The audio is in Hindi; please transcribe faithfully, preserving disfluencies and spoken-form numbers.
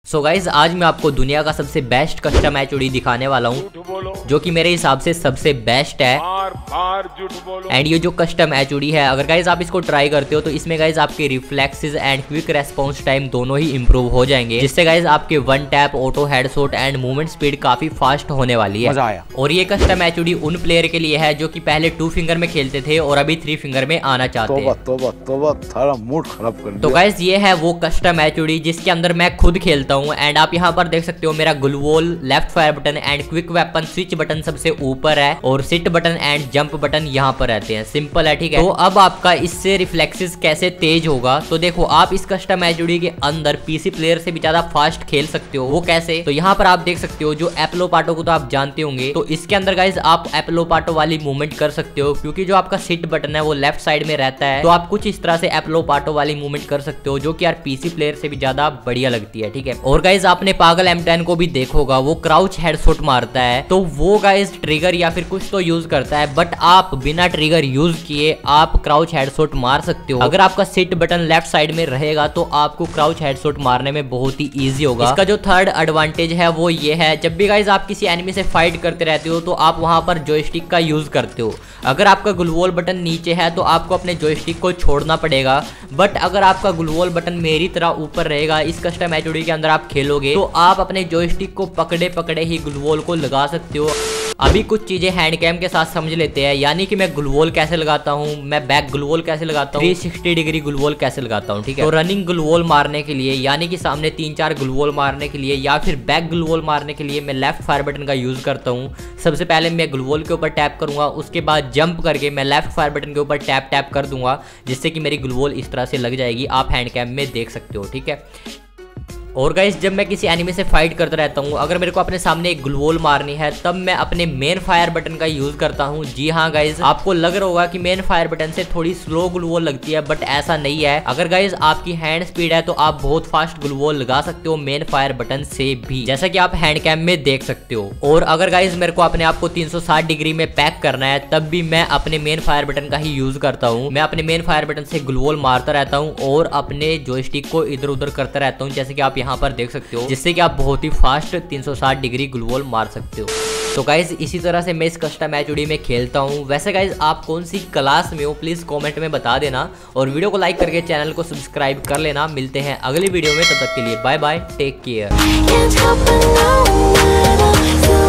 सो गाइज आज मैं आपको दुनिया का सबसे बेस्ट कस्टम एचओडी दिखाने वाला हूँ, जो कि मेरे हिसाब से सबसे बेस्ट है। बार बार झूठ बोलो। एंड ये जो कस्टम एचओडी है, अगर गाइज आप इसको ट्राई करते हो तो इसमें गाइज आपके reflexes and quick response time दोनों ही इंप्रूव हो जाएंगे, जिससे गाइज आपके one tap, auto headshot and movement speed काफी फास्ट होने वाली है। मजा आया। और ये कस्टम एचओडी उन प्लेयर के लिए है जो कि पहले टू फिंगर में खेलते थे और अभी थ्री फिंगर में आना चाहते हैं। तोबा तोबा सारा मूड खराब कर दिया। तो गाइज ये है वो कस्टम एचओडी जिसके अंदर मैं खुद खेलता हूँ। एंड आप यहाँ पर देख सकते हो मेरा gloo wall, left fire button and quick weapon switch button सबसे ऊपर है और sit button and jump button यहाँ पर रहते हैं। सिंपल है, ठीक है। तो अब आपका इससे रिफ्लेक्सेस कैसे तेज होगा, तो देखो आप इस कस्टम एचओडी के अंदर पीसी प्लेयर से भी ज्यादा फास्ट खेल सकते हो। वो कैसे, तो यहाँ पर आप देख सकते हो जो एप्लो पाटो को तो आप जानते होंगे, तो इसके अंदर गाइज आप एप्लो पाटो वाली मूवमेंट कर सकते हो, क्योंकि जो आपका सिट बटन है वो लेफ्ट साइड में रहता है। तो आप कुछ इस तरह से एप्लो पाटो वाली मूवमेंट कर सकते हो, जो कि यार पीसी प्लेयर से भी ज्यादा बढ़िया लगती है, ठीक है। और गाइज आपने पागल एम टेन को भी देखोगा, वो क्राउच हेडशॉट मारता है, तो वो गाइज ट्रिगर या फिर कुछ तो यूज करता है, बट आप बिना ट्रिगर यूज किए आप क्राउच हेडशॉट मार सकते हो। अगर आपका सिट बटन लेफ्ट साइड में रहेगा तो आपको क्राउच हेडशॉट मारने में बहुत ही इजी होगा। इसका जो थर्ड एडवांटेज है वो ये है, जब भी गाइज आप किसी एनिमी से फाइट करते रहते हो तो आप वहां पर जॉयस्टिक का यूज करते हो। अगर आपका ग्लूवॉल बटन नीचे है तो आपको अपने जॉयस्टिक को छोड़ना पड़ेगा, बट अगर आपका ग्लूवॉल बटन मेरी तरह ऊपर रहेगा, इस कस्टम एचओडी के अंदर आप खेलोगे तो आप अपने जॉयस्टिक को पकड़े पकड़े ही ग्लूवॉल को लगा सकते हो। अभी कुछ चीजें हैंड कैम के साथ समझ लेते हैं, यानी कि मैं ग्लूवॉल कैसे लगाता हूँ, मैं बैक ग्लूवॉल कैसे लगाता हूँ, थ्री सिक्सटी डिग्री ग्लूवॉल कैसे लगाता हूँ, ठीक है। तो रनिंग ग्लूवॉल मारने के लिए, यानी कि सामने तीन चार ग्लूवॉल मारने के लिए या फिर बैक ग्लूवॉल मारने के लिए मैं लेफ्ट फायर बटन का यूज करता हूँ। सबसे पहले मैं ग्लूवॉल के ऊपर टैप करूंगा, उसके बाद जंप करके मैं लेफ्ट फायर बटन के ऊपर टैप टैप कर दूंगा, जिससे कि मेरी ग्लूवॉल इस तरह से लग जाएगी। आप हैंड कैम में देख सकते हो, ठीक है। और गाइस जब मैं किसी एनिमी से फाइट करता रहता हूँ, अगर मेरे को अपने सामने एक ग्लूवॉल मारनी है तब मैं अपने मेन फायर बटन का यूज करता हूँ। जी हाँ गाइस, आपको लग रहा होगा कि मेन फायर बटन से थोड़ी स्लो ग्लूवॉल लगती है, बट ऐसा नहीं है। अगर गाइस आपकी हैंड स्पीड है तो आप बहुत फास्ट ग्लूवॉल लगा सकते हो मेन फायर बटन से भी, जैसा कि आप हैंड कैम में देख सकते हो। और अगर गाइस मेरे को अपने आप को तीन सौ साठ डिग्री में पैक करना है तब भी मैं अपने मेन फायर बटन का ही यूज करता हूँ। मैं अपने मेन फायर बटन से ग्लूवॉल मारता रहता हूँ और अपने जॉयस्टिक को इधर उधर करता रहता हूँ, जैसे कि आप यहाँ पर देख सकते हो, जिससे कि आप बहुत ही फास्ट तीन सौ साठ डिग्री ग्लूवॉल मार सकते हो। तो गाइज इसी तरह से मैं इस कस्टम एचओडी में खेलता हूँ। वैसे गाइज आप कौन सी क्लास में हो प्लीज कमेंट में बता देना, और वीडियो को लाइक करके चैनल को सब्सक्राइब कर लेना। मिलते हैं अगली वीडियो में, तब तक के लिए बाय बाय, टेक केयर।